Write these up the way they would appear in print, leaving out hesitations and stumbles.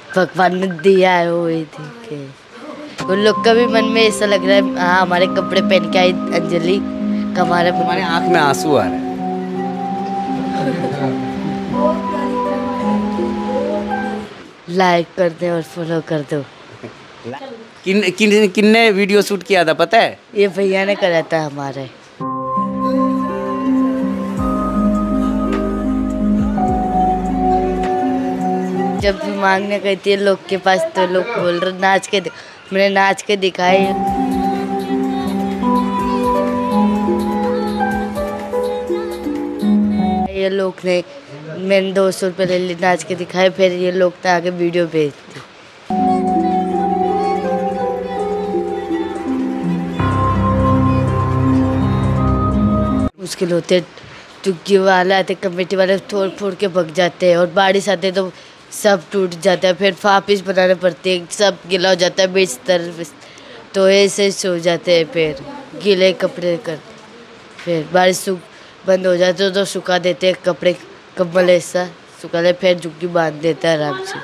भगवान ने दिया है वो ही ठीक है। उन लोग का भी मन में ऐसा लग रहा है, हाँ हमारे कपड़े पहन के आई अंजलि का हमारे आँख में आंसू आ रहे हैं। लाइक कर दे और फॉलो कर दो। किन्ने वीडियो शूट किया था पता है? ये भैया ने करा था हमारे। जब भी मांगने गई थी लोग के पास तो लोग बोल रहे नाच के, मैंने नाच के दिखाई। ये लोग ने मैंने 200 रुपये ले ली, नाच के दिखाए, फिर ये लोग तो आगे वीडियो भेजते। मुश्किल होते, चुग्गी वाला आते, कमेटी वाले तोड़ फोड़ के भग जाते हैं, और बारिश आते तो सब टूट जाता है, फिर वापिस बनाने पड़ते हैं, सब गीला हो जाता है बिस्तर, तो ऐसे सो जाते हैं, फिर गीले कपड़े कर, फिर बारिश बंद हो जाते तो सुखा देते हैं कपड़े, कंबल ऐसा सुखा ले, फिर झुग्गी बांध देता है आराम से।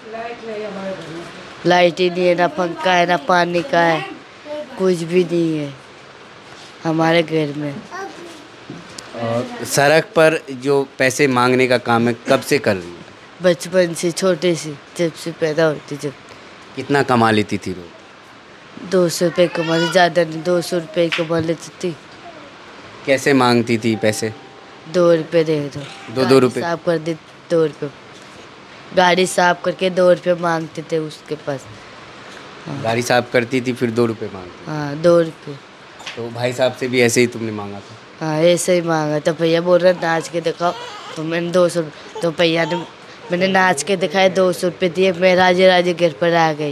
लाइट ही नहीं है, ना पंखा है, ना पानी का है, कुछ भी नहीं है हमारे घर में। और सड़क पर जो पैसे मांगने का काम है कब से कर रही है? बचपन से, छोटे से, जब से पैदा होती जब। कितना कमा लेती थी रोज? 200 रुपये कमा ले, ज़्यादा नहीं, 200 रुपये कमा लेती थी। कैसे मांगती थी पैसे? 2 रुपये दे दो। 2 रुपये साफ कर दे, 2 रुपये। गाड़ी साफ करके 2 रुपये मांगते थे उसके पास। हाँ। गाड़ी साफ करती थी फिर 2 रुपये मांगती? हाँ 2 रुपये। तो भाई साहब से भी ऐसे ही तुमने मांगा था? हाँ ऐसे ही मांगा, तो भैया बोल रहे नाच के दिखाओ, तो मैंने 200, तो भैया ने, मैंने नाच के दिखाए, 200 रुपये दिए, मैं राजे राजे घर पर आ गई।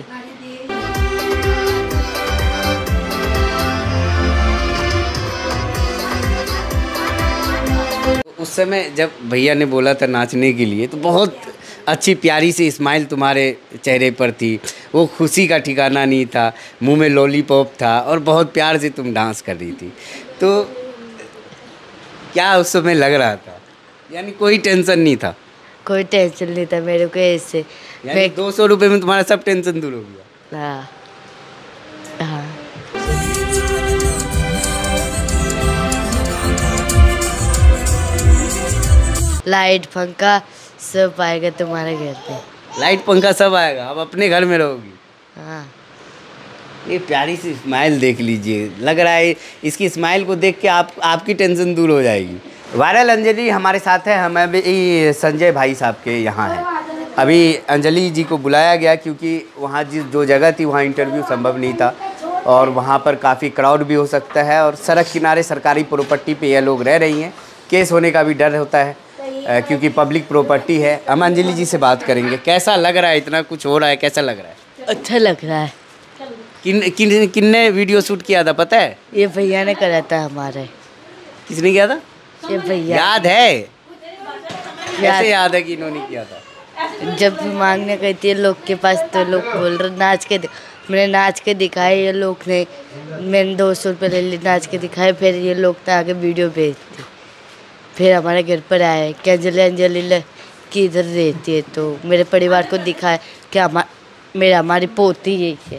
उस समय जब भैया ने बोला था नाचने के लिए तो बहुत अच्छी प्यारी सी स्माइल तुम्हारे चेहरे पर थी, वो खुशी का ठिकाना नहीं था, मुंह में लॉलीपॉप था और बहुत प्यार से तुम डांस कर रही थी। तो क्या उस समय लग रहा था? यानी कोई टेंशन नहीं था? कोई टेंशन नहीं था मेरे को ऐसे। यानी 200 रुपये में तुम्हारा सब टेंशन दूर हो गया? हाँ हाँ। लाइट पंखा सब आएगा तुम्हारे घर पे। लाइट पंखा सब आएगा, अब अपने घर में रहोगी? हाँ। ये प्यारी सी स्माइल देख लीजिए, लग रहा है इसकी स्माइल को देख के आपकी टेंशन दूर हो जाएगी। वायरल अंजलि हमारे साथ है, हम अभी संजय भाई साहब के यहाँ हैं। अभी अंजलि जी को बुलाया गया क्योंकि वहाँ जो जगह थी वहाँ इंटरव्यू संभव नहीं था, और वहाँ पर काफ़ी क्राउड भी हो सकता है, और सड़क किनारे सरकारी प्रॉपर्टी पे ये लोग रह रही हैं, केस होने का भी डर होता है क्योंकि पब्लिक प्रॉपर्टी है। हम अंजलि जी से बात करेंगे, कैसा लग रहा है, इतना कुछ हो रहा है, कैसा लग रहा है? अच्छा लग रहा है। किन्ने वीडियो शूट किया था पता है? ये भैया ने करा था हमारे। किसने किया था? ये भैया। याद है? कैसे याद है कि इन्होंने किया था? जब भी मांगने गई थी लोग के पास तो लोग बोल रहे नाच के, मैंने नाच के दिखाए, ये लोग ने, मैंने 200 रुपये ले ली, नाच के दिखाए, फिर ये लोग तो आगे वीडियो भेजते, फिर हमारे घर पर आए कि अंजलि किधर रहती है, तो मेरे परिवार को दिखाए कि हमारी पोती यही है,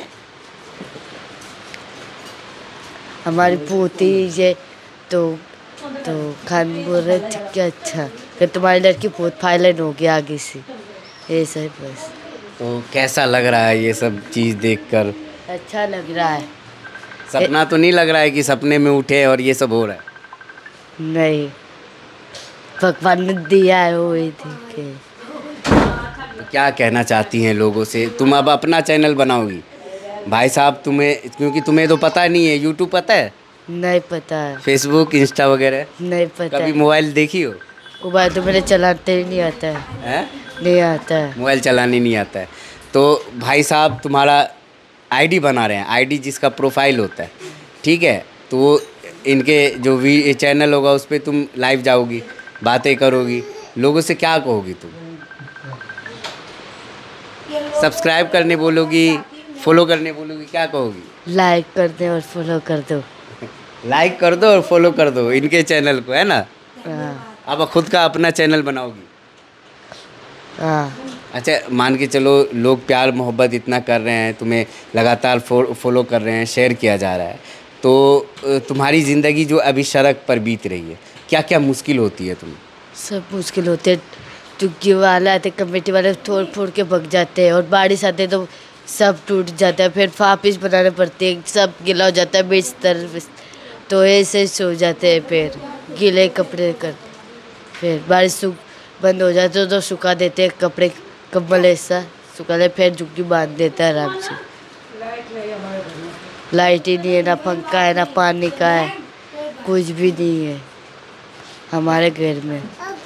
हमारी पोती है। तो खान बोल रहे थे कि अच्छा फिर तुम्हारी लड़की बहुत फाइलेंट हो गई आगे से, ऐसा ही बस। तो कैसा लग रहा है ये सब चीज़ देखकर? अच्छा लग रहा है। सपना तो नहीं लग रहा है कि सपने में उठे और ये सब हो रहा है? नहीं, भगवान ने दिया है वो ही ठीक है। तो क्या कहना चाहती हैं लोगों से? तुम अब अपना चैनल बनाओगी? भाई साहब तुम्हें, क्योंकि तुम्हें तो पता नहीं है, यूट्यूब पता है? नहीं पता है। फेसबुक इंस्टा वगैरह नहीं पता। कभी मोबाइल देखी हो? मोबाइल तो मेरे चलाते ही नहीं आता है। नहीं आता है, मोबाइल चलाने नहीं आता है। तो भाई साहब तुम्हारा आईडी बना रहे हैं, आईडी जिसका प्रोफाइल होता है, ठीक है, तो वो इनके जो चैनल होगा उस पर तुम लाइव जाओगी, बातें करोगी, लोगों से क्या कहोगी तुम? सब्सक्राइब करने बोलोगी, फॉलो करने बोलोगी, क्या कहोगी? लाइक कर दे और फॉलो कर दो। लाइक कर दो और फॉलो कर दो इनके चैनल को, है ना? हाँ। अब खुद का अपना चैनल बनाओगी? हाँ। अच्छा, मान के चलो लोग प्यार मोहब्बत इतना कर रहे हैं, तुम्हें लगातार फॉलो कर रहे हैं, शेयर किया जा रहा है, तो तुम्हारी ज़िंदगी जो अभी सड़क पर बीत रही है, क्या क्या मुश्किल होती है तुम्हें? सब मुश्किल होते हैं। चुग्गी वाले आते, कमेटी वाले तोड़ फोड़ के भग जाते हैं, और बारिश आते तो सब टूट जाता है, फिर वापिस बनाने पड़ते हैं, सब गीला हो जाता है बिस्तर तो ऐसे सो जाते हैं, फिर गीले कपड़े कर, फिर बारिश सूख बंद हो जाते तो सुखा देते हैं कपड़े, कंबल ऐसा सुखा ले, फिर झुग्गी बांध देता है आराम से। लाइट ही नहीं है, ना पंखा है, ना पानी का है, कुछ भी नहीं है हमारे घर में।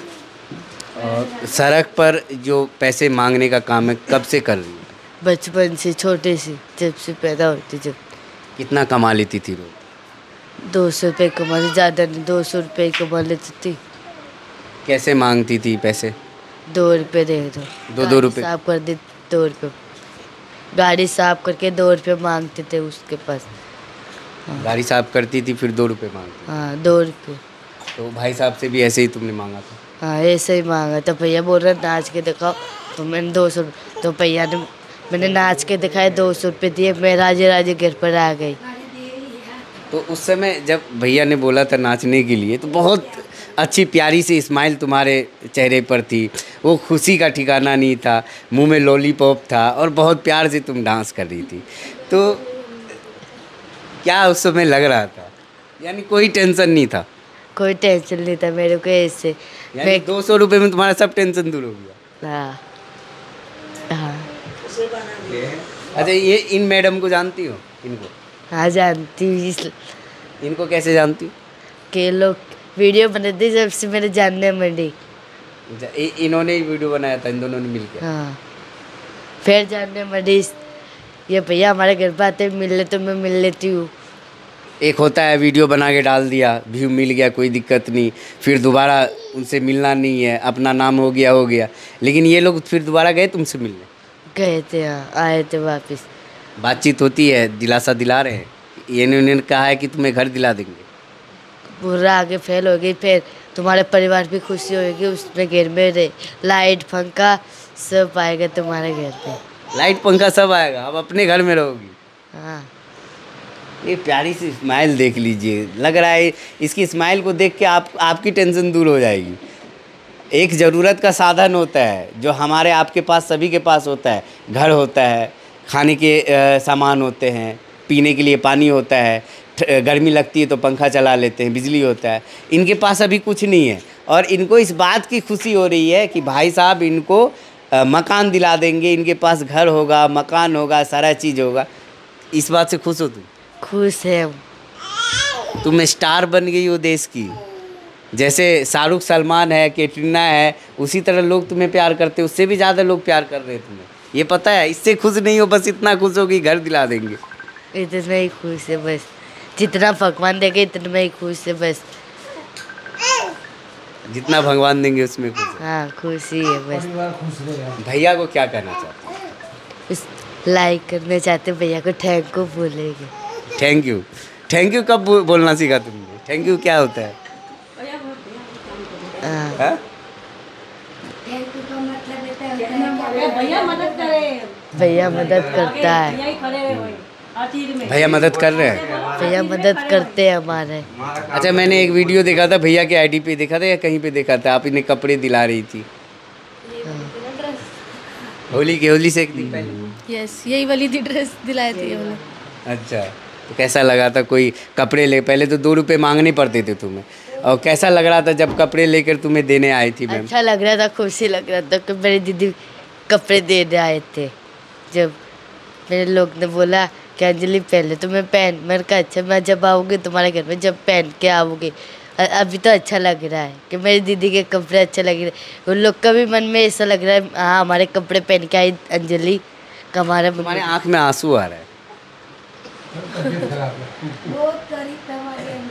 और सड़क पर जो पैसे मांगने का काम है, कब से कर रही है? बचपन से, छोटे से, जब से पैदा होती जब। कितना कमा लेती थी रोज? 200 रुपये कमा ले, ज़्यादा नहीं, 200 रुपये कमा लेती थी। कैसे मांगती थी पैसे? 2 रुपये दे दो। 2 रुपये साफ कर दे, 2 रुपये। गाड़ी साफ करके 2 रुपये मांगते थे उसके पास। गाड़ी साफ करती थी, फिर 2 रुपये मांगती? हाँ, 2 रुपये। तो भाई साहब से भी ऐसे ही तुमने मांगा था? हाँ, ऐसे ही मांगा। तो भैया बोल रहे नाच के दिखाओ, तो मैंने 200, तो भैया ने, मैंने नाच के दिखाए, 200 रुपये दिए, मैं राजे राजे घर पर आ गई। तो उस समय जब भैया ने बोला था नाचने के लिए, तो बहुत अच्छी प्यारी सी स्माइल तुम्हारे चेहरे पर थी, वो खुशी का ठिकाना नहीं था, मुंह में लॉलीपॉप था, और बहुत प्यार से तुम डांस कर रही थी। तो क्या उस समय लग रहा था? यानी कोई टेंशन नहीं था? कोई टेंशन नहीं था मेरे को ऐसे। यानी 200 रुपये में तुम्हारा सब टेंशन दूर हो गया? हाँ हाँ। अच्छा, ये इन मैडम को जानती हो? इनको? हाँ, जानती हूँ। इनको कैसे जानती हो? के लोग वीडियो बनाते जब से मेरे जानने मंडी। इन्होंने ही वीडियो बनाया था, इन दोनों ने मिलकर? हाँ, फिर जानने मंडी। ये भैया हमारे घर पर आते मिलने, तो मैं मिल लेती हूँ। एक होता है वीडियो बना के डाल दिया, व्यू मिल गया, कोई दिक्कत नहीं, फिर दोबारा उनसे मिलना नहीं है, अपना नाम हो गया। लेकिन ये लोग फिर दोबारा गए तुमसे मिलने? गए थे, हाँ, आए थे वापस। बातचीत होती है, दिलासा दिला रहे हैं? ये इन्होंने कहा है कि तुम्हें घर दिला देंगे? पूरा आगे फेल हो गई, फिर तुम्हारे परिवार भी खुशी होगी, उसमें घर में रहे, लाइट पंखा सब आएगा तुम्हारे घर पे। लाइट पंखा सब आएगा, अब अपने घर में रहोगी? हाँ। ये प्यारी सी स्माइल देख लीजिए, लग रहा है इसकी स्माइल को देख के आपकी टेंशन दूर हो जाएगी। एक ज़रूरत का साधन होता है जो हमारे आपके पास, सभी के पास होता है। घर होता है, खाने के सामान होते हैं, पीने के लिए पानी होता है, गर्मी लगती है तो पंखा चला लेते हैं, बिजली होता है। इनके पास अभी कुछ नहीं है, और इनको इस बात की खुशी हो रही है कि भाई साहब इनको मकान दिला देंगे, इनके पास घर होगा, मकान होगा, सारा चीज़ होगा। इस बात से खुश हो तुम? खुश है हम। तुम स्टार बन गई हो देश की। जैसे शाहरुख, सलमान है, कैटरीना है, उसी तरह लोग तुम्हें प्यार करते, उससे भी ज़्यादा लोग प्यार कर रहे हैं तुम्हें। ये पता है? इससे खुश नहीं हो, बस इतना खुश हो कि घर दिला देंगे। इतना ही खुश है बस, जितना भगवान देंगे इतना ही खुश है बस। जितना भगवान देंगे उसमें खुश है। हाँ, खुशी है बस। भैया को क्या कहना चाहते हो? उस लाइक करना चाहते भैया को, थैंक यू बोलेंगे। Thank you. थैंक यू कब बोलना सीखा तुमने? थैंक यू क्या होता है? हाँ। भैया मदद करे, भैया मदद करता है। भैया मदद कर रहे हैं? भैया मदद करते हैं हमारे। अच्छा, मैंने एक वीडियो देखा था, भैया के आईडी पे देखा था या कहीं पे देखा था, आप इन्हें कपड़े दिला रही थी होली से एक दिन पहले। यस, यही वाली थी ड्रेस दिलाई थी हमने। अच्छा, तो कैसा लगा था? कोई कपड़े ले, पहले तो 2 रुपये मांगने पड़ते थे तुम्हें, और कैसा लग रहा था जब कपड़े लेकर तुम्हें देने आई थी मैम? अच्छा लग रहा था, खुशी लग रहा था कि मेरी दीदी कपड़े देने आए थे। जब मेरे लोग ने बोला कि अंजलि पहले तो मैं पहन, मैंने कहा अच्छा, मैं जब आऊँगी तुम्हारे घर में, जब पहन के आऊँगी। अभी तो अच्छा लग रहा है कि मेरी दीदी के कपड़े अच्छे लग रहे हैं। उन लोग का भी मन में ऐसा लग रहा है, हाँ हमारे कपड़े पहन के आई अंजलि का। हमारे आँख में आंसू आ रहा है। बहुत गरीब है हमारे